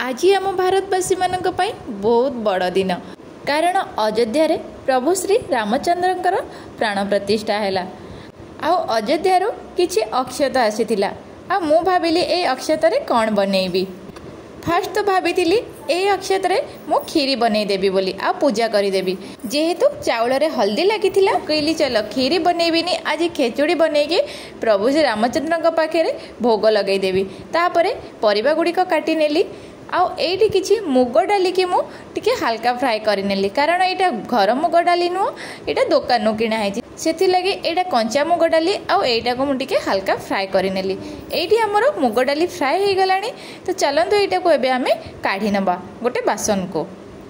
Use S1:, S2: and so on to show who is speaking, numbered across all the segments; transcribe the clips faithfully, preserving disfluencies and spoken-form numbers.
S1: आज आम भारतवासी मानक पई बहुत बड़ दिन, कारण अयोध्या रे प्रभु श्री रामचंद्रंकर प्राण प्रतिष्ठा हैला। आ अयोध्यारू किछि अक्षत आसीथिला। आ मु भाबिली ए अक्षत रे कौन बनैबी। फास्ट तो भाभी ए अक्षत रे मु खीरी बनई देबी बोली आ पूजा करिदेबी। जेहेतु चाउल रे हल्दी लगी कहली चलो खीरी बनईबिनी आज खेचुड़ी बनईकी प्रभु श्री रामचंद्र पाखे भोग लगई देबी। तापरे परिबा गुड़िक काटी नेली। आउ एठी किछि मुग डाली की मु टिके हल्का फ्राए करनेली, कारण एटा घर मुग डाली नुह, एटा दुकान किना है से लगे एटा कंचा मुग डाली आउ एटा को मु टिके हल्का फ्राए करनेली। एठी हमर मुग डाली फ्राए हो गलानी। तो चलंतु एटा को एबे हमें काढी नबा गोटे बासन को।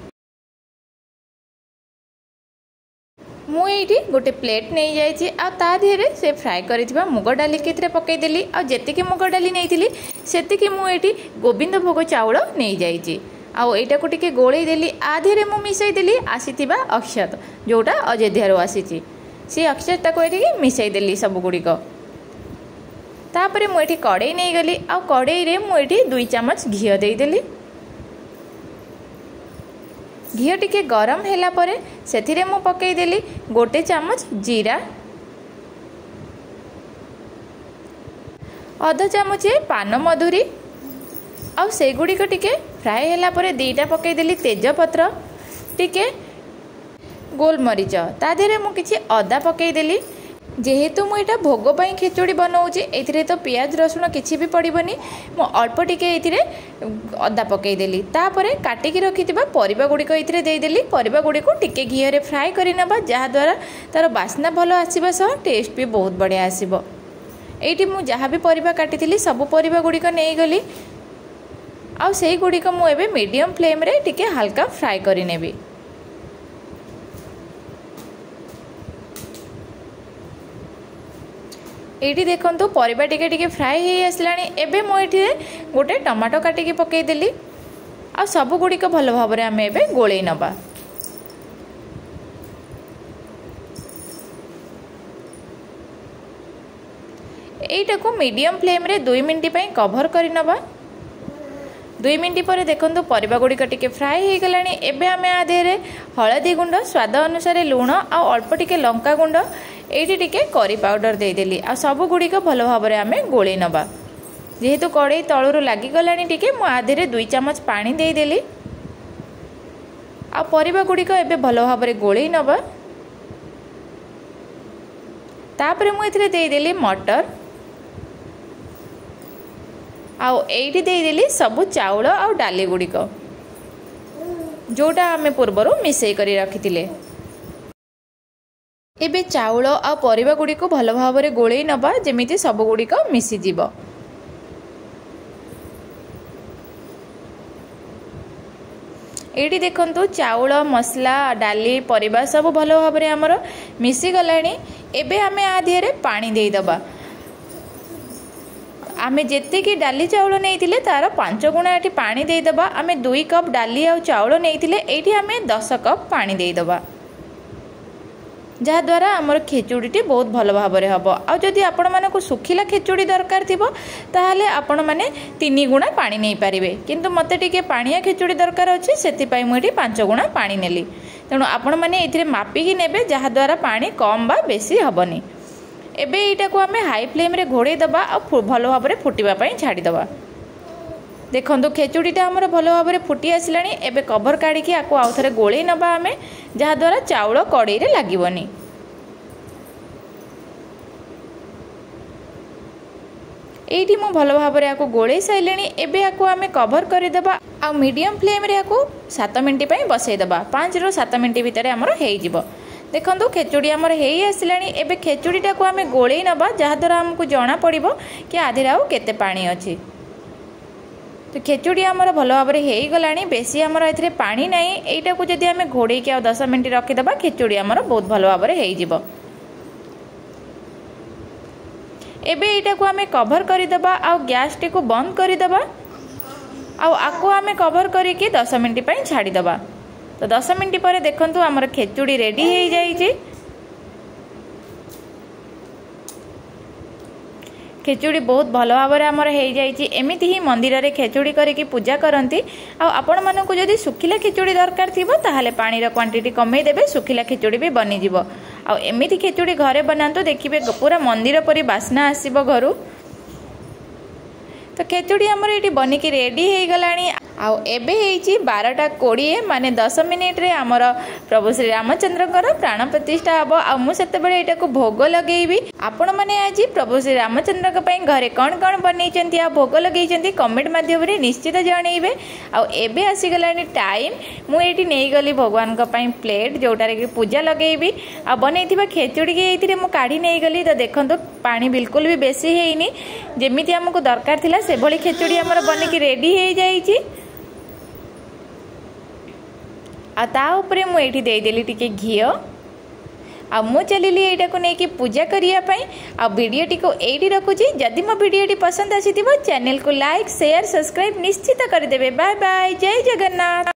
S1: मु एठी गोटे प्लेट नहीं जाइछि आ ता देहरे से फ्राए करिथिबा मुग डाली केथरे पकई देली। आ जेतिके मुग डाली नैथिली सेतिके मु एठी गोविंद भोग चाउल नहीं जाइछि। आ एटा को टिके गोळेई देली। आ देहरे मु मिसई देली आसीथिबा अक्षत जोटा अयोध्यारो आसीछि से अक्षत को एठी मिसई देली सब गुड़िक। तापरे मु एठी कड़ाई नहीं गली। आ कड़ाई रे मु एठी दुई चामच घियो देई देली। घियो टिके गरम होला परे सेथिरे मु पकई देली गोटे चामच जीरा, आधा चामच पान मधुरी, आ से गुड़िक टिके फ्राए होला परे दीटा पकई देली तेजपत्र, टिके गोलमरीच, ता देहरे मु किछि अदा पकई देली। जेहेतु मु एटा भोग पई खिचुड़ी बनाऊची एथिरे तो प्याज रसुण किछि भी पड़िबनी, मु अल्प टिके एथिरे अदा पकई देली। तापरे काटिकी रखिथिबा परिबा गुड़िक एथिरे देई देली। परिबा गुड़िक टिके घियो रे फ्राए करि नबा, जहा द्वारा तार बास्ना भलो आसीबा सह टेस्ट भी बहुत बढ़िया आसीबो। एठी मु जहा भी परिबा काटिथिली सब परिबा गुड़िक नै गली। आ सेई गुड़िक मु एबे मीडियम फ्लेम रे टिके हल्का फ्राए करि नेबी। एठी देखंतु परिबा टिके टिके फ्राए हे आसलानी। एबे मु एठी गोटे टमाटो काटिकी पकई देली। आ सब गुड़िक भलो भाबरे आमे एबे गोळेई नबा। एटा को मीडियम फ्लेम रे दुई मिनट पई कवर करि नबा। दुई मिनट पर देखंतु परिबा गुड़िक टिके फ्राए हे गलानी। एबे आमे आ देहरे हळदी गुंड, स्वाद अनुसार लूण आ अल्प टिके लंका गुंड, एठी टिके करी पाउडर दे देली। आ सब गुड़िक भलो भाबरे आमे गोळेई नबा। जेहेतु कड़ाई तळुरु लागी गलानी टिके मु आ देहरे दुई चामच पानी दे देली। आ परिबा गुड़िक एबे भलो भाबरे गोळेई नबा। तापरे मु एथिरे दे देली मटर, आउ एठी दे देली सब चाउल आ डाली गुड़िक जोटा आमे पूर्वरु मिसई करी रखिथिले। एबे चाउल आ परिबा गुड़िक भलो भाबरे गोळेई नबा जेमिति सब गुड़िक मिसी जिवो। एठी देखंतु चाउल, मसला, डाली, परिबा सब भलो भाबरे हमर मिसी गलानी। एबे आमे आ देहरे पानी देई दबा। आमे जेते कि डाली चाउल नैथिले तार पांच गुणा एठी पानी देई दबा। आमे दुई कप डाली आ चाउल नैथिले एठी आमे दस कप पानी देई दबा, जहा द्वारा आमर खेचुड़ीटी बहुत भल भाव में हम। आ जदि आपण मानक सुखिला खेचुड़ी दरकार थिबो ताहले आपण माने तीन गुणा पानी नहीं पारिबे, किंतु मते टिके पानिया खेचुड़ी दरकार अछि सेति पई मु एठी पांच गुणा पानी नेली। तेणु आपण माने एथिरे मापिकी नेबे जहा द्वारा पानी कम बा बेसी हबनी। एबे एटा को आमे हाई फ्लेम रे घोड़े दबा आ भल भाव में फुटिबा पई छाड़ी दबा। देखंतु खेचुड़ीटा हमर भल भाव में फुटी आसलानी। एबे कवर काढ़ी आको आउ थरे गोळेई नबा आमे, जहा द्वारा चाउल कड़ाई रे लागिबनी। एठी मु भल भाव में आको गोळेई साइलेनी। एबे आको आमे कवर करि दबा आ मीडियम फ्लेम रे आको सात मिनिट पई बसई दबा। पाँच रु सात मिनिट भितर हमर हेई जिवो। देखंतु खेचुड़ी हमर हेई आसलानी। एबे खेचुड़ीटा को आमे गोळेई नबा, जहा द्वारा हमकु जणा पड़िबो कि आधेर आउ केते पानी अछि। तो खेचुड़ी आमर भल भाव में हो गलानी। बेसी आमर एथिरे पानी नहीं। एटा को जदि आमे घोड़े के दस मिनिट रखिदबा खेचुड़ी आमर बहुत भल भाव में हो जिवो। एबे एटा को आमे कवर करिदबा आ गैस टी को बंद करिदबा आ आको आमे कवर करिके दस मिनिट पई छाड़ी दबा। तो दस मिनिट पर देखंतु आमर खेचुड़ी रेडी हो जाइए। खेचुड़ी बहुत भल भाव आमर हो जाइए। एमती ही मंदिर में खेचुड़ी करके पूजा करती। आपण मानक जदि सुखिला खेचुड़ी दरकार थी ताहले पानी क्वांटिटी कमे देबे, सुखिला खेचुड़ी भी बनीजिव। आ एमती खेचुड़ी घरे बनातु देखिए पूरा मंदिर परी बास्ना आसीबो घरु। तो खेचुड़ी आमर ये बनिकी रेडी हो गलानी। आउ एबे हेची बारटा कोड़े माने दस मिनिट रे आमर प्रभु श्री रामचंद्र प्राण प्रतिष्ठा हम। आ मुझे यहाँ को भोग लगेबी। आपण मैंने आज प्रभु श्री रामचंद्र घरे कौन कौन बनई आ भोग लगे कमेंट माध्यम निश्चित जनइबे। आबे आसीगला टाइम मुझे नहीं गली भगवान प्लेट जोटार कि पूजा लगेबी। आ बनई खेचुड़ी ये काढ़ी नहीं गली। तो देखो पानी बिल्कुल भी बेसी है जमी आमको दरकार थिला से भली खेचुड़ी आमर बनिकी रेडी हो जाइए। आ ता उपरे मु एठी देदेली टिके घियो। आ मु चलिली एटा को नेकी पूजा करिया पई। आ वीडियो टी को एठी रखुची। जदि मो वीडियो टी पसंद आसीथिबो चैनल को लाइक शेयर सब्सक्राइब निश्चित कर देबे। बाय बाय, जय जगन्नाथ।